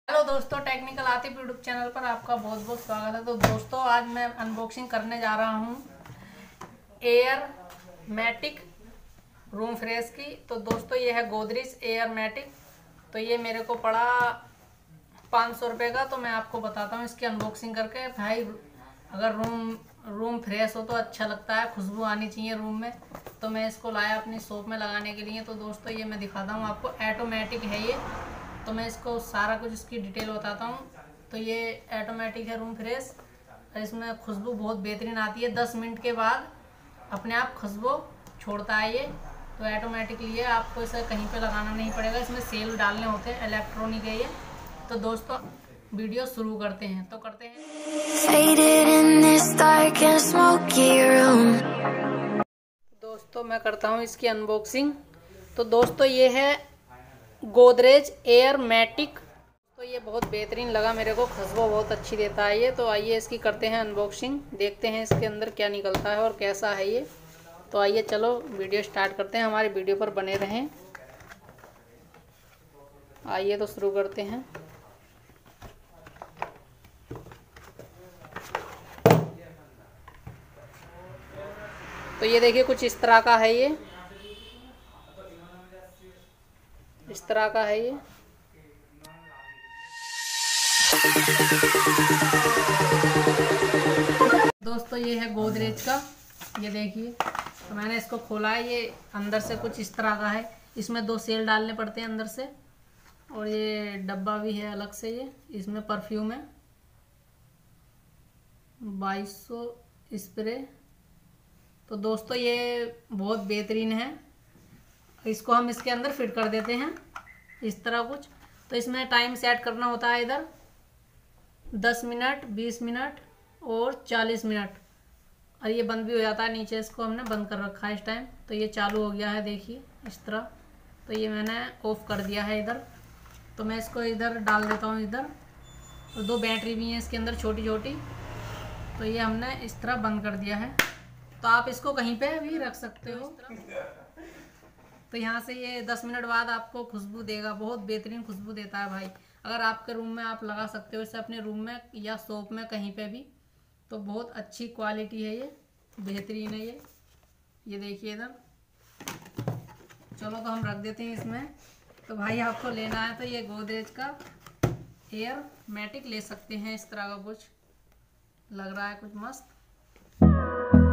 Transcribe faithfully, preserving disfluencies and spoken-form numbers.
Hello दोस्तों, technical Atif YouTube channel पर आपका बहुत बहुत स्वागत है। तो दोस्तों, आज मैं अनबॉक्सिंग करने जा रहा हूँ एयर मैटिक रूम फ्रेश की। तो दोस्तों, ये है गोदरेज एयर मैटिक। तो ये मेरे को पड़ा पाँच सौ रुपये का। तो मैं आपको बताता हूँ इसकी अनबॉक्सिंग करके। भाई, अगर रूम रूम फ्रेश हो तो अच्छा लगता है, खुशबू आनी चाहिए रूम में। तो मैं इसको लाया अपनी शॉप में लगाने के लिए। तो दोस्तों, ये मैं दिखाता हूँ आपको, ऑटोमेटिक है ये। तो मैं इसको सारा कुछ इसकी डिटेल बताता हूँ। तो ये ऑटोमेटिक है रूम फ्रेश। इसमें खुशबू बहुत बेहतरीन आती है। दस मिनट के बाद अपने आप खुशबू छोड़ता है ये। तो ऑटोमेटिकली है, आपको इसे कहीं पे लगाना नहीं पड़ेगा। इसमें सेल डालने होते हैं, इलेक्ट्रॉनिक है ये। तो दोस्तों, वीडियो शुरू करते हैं। तो करते हैं दोस्तों, मैं करता हूँ इसकी अनबॉक्सिंग। तो दोस्तों, ये है गोदरेज एयर मैटिक। तो ये बहुत बेहतरीन लगा मेरे को, खुशबू बहुत अच्छी देता है ये। तो आइए इसकी करते हैं अनबॉक्सिंग, देखते हैं इसके अंदर क्या निकलता है और कैसा है ये। तो आइए चलो वीडियो स्टार्ट करते हैं, हमारी वीडियो पर बने रहें। आइए तो शुरू करते हैं। तो ये देखिए, कुछ इस तरह का है ये, इस तरह का है ये। दोस्तों, ये है गोदरेज का, ये देखिए। तो मैंने इसको खोला है, ये अंदर से कुछ इस तरह का है। इसमें दो सेल डालने पड़ते हैं अंदर से, और ये डब्बा भी है अलग से। ये इसमें परफ्यूम है, बाईस सौ स्प्रे। तो दोस्तों, ये बहुत बेहतरीन है। इसको हम इसके अंदर फिट कर देते हैं इस तरह कुछ। तो इसमें टाइम सेट करना होता है, इधर दस मिनट, बीस मिनट और चालीस मिनट। और ये बंद भी हो जाता है, नीचे इसको हमने बंद कर रखा है इस टाइम। तो ये चालू हो गया है, देखिए इस तरह। तो ये मैंने ऑफ कर दिया है इधर। तो मैं इसको इधर डाल देता हूँ इधर। और दो बैटरी भी हैं इसके अंदर, छोटी छोटी। तो ये हमने इस तरह बंद कर दिया है। तो आप इसको कहीं पे भी रख सकते हो। तो यहाँ से ये दस मिनट बाद आपको खुशबू देगा, बहुत बेहतरीन खुशबू देता है भाई। अगर आपके रूम में आप लगा सकते हो इसे, अपने रूम में या शॉप में, कहीं पे भी। तो बहुत अच्छी क्वालिटी है ये, बेहतरीन है ये। ये देखिए इधर। चलो तो हम रख देते हैं इसमें। तो भाई, आपको लेना है तो ये गोदरेज का एयर मैटिक ले सकते हैं। इस तरह का कुछ लग रहा है, कुछ मस्त।